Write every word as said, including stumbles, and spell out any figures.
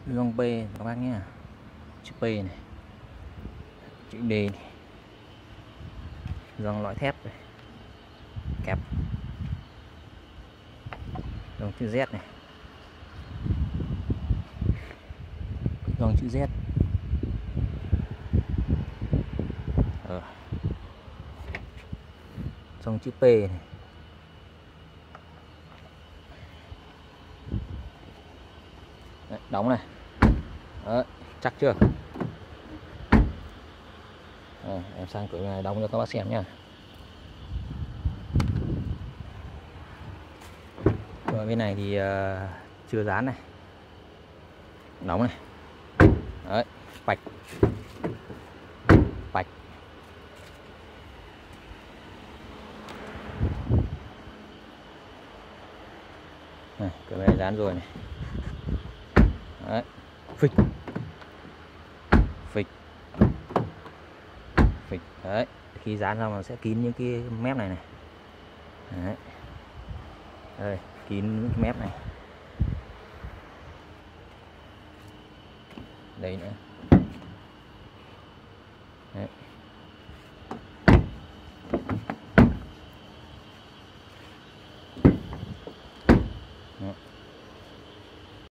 gương P các bác nhé, chữ P này, chữ D này, gương lõi thép này, kẹp, gương chữ Z này, gương chữ Z, ờ. Gương chữ P này. Đấy, đóng này. Đấy, chắc chưa? Đấy, em sang cửa này đóng cho các bác xem nhá. Rồi bên này thì uh, chưa dán này, đóng này. Đấy, vạch, vạch. Này, cửa này dán rồi này. Đấy, phịch, phịch, phịch. Đấy, khi dán xong nó sẽ kín những cái mép này này. Đấy. Đây, kín những cái mép này. Đây nữa. Đấy.